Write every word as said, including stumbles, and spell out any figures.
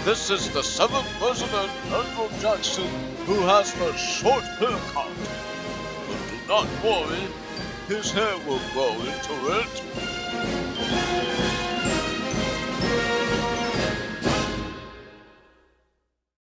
This is the seventh President, Andrew Jackson, who has the short haircut. But do not worry, his hair will grow into it.